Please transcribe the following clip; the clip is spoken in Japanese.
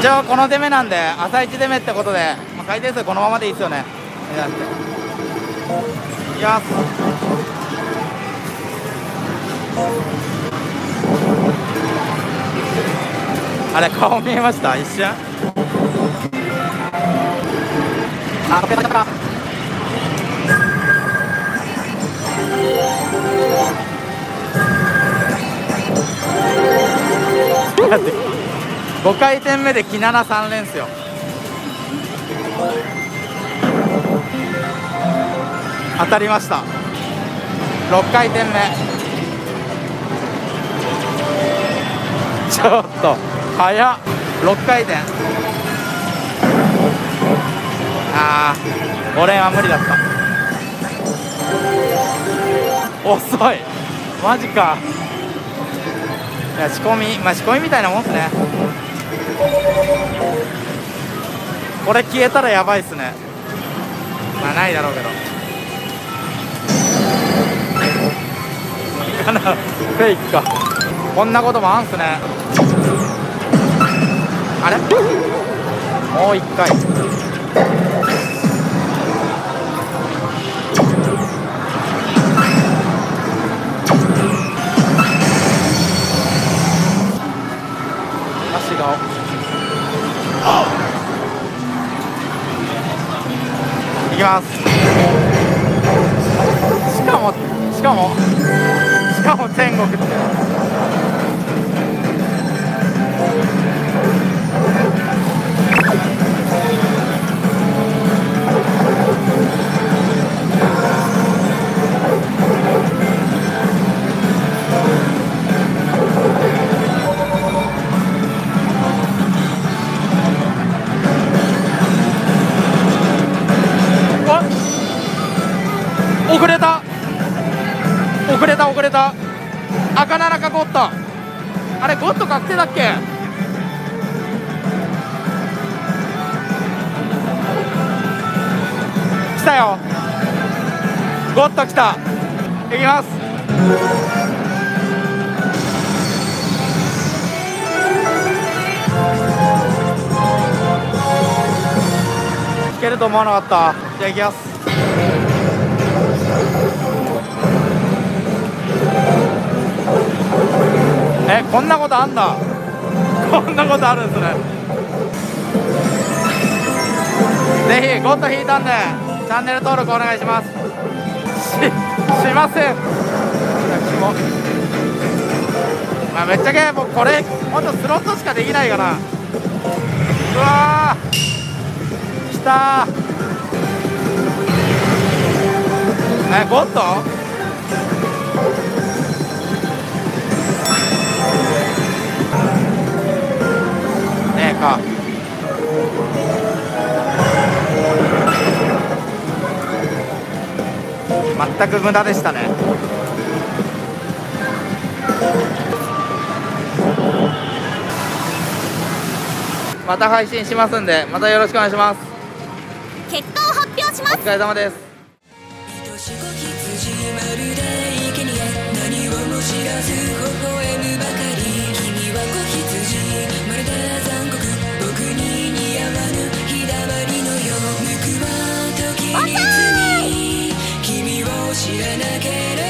一応この出目なんで朝一出目ってことで、回転数このままでいいですよね。いきます。あれ顔見えました一瞬。あ、ペタペタ5回転目でキナナ3連っすよ。当たりました。6回転目ちょっと早っ。6回転、あー5連は無理だった。遅い、マジか。いや仕込みみたいなもんっすね。これ消えたらやばいっすね。まあないだろうけどフェイクか。こんなこともあんすね。あれもう一回。足がいきます。しかも天国って遅れた。赤7かゴッド。あれゴッド確定だっけ。来たよ、ゴッド来た。いきます。いけると思わなかった。じゃあいきます。こんなことあんだ。こんなことあるんですね。ぜひゴッド引いたんでチャンネル登録お願いします。しません。まあめっちゃけもうこれほんとスロットしかできないかな。うわーきたー。ゴッドねえか。全く無駄でしたね。また配信しますんで、またよろしくお願いします。 結果を発表します。 お疲れ様です。 知らなければ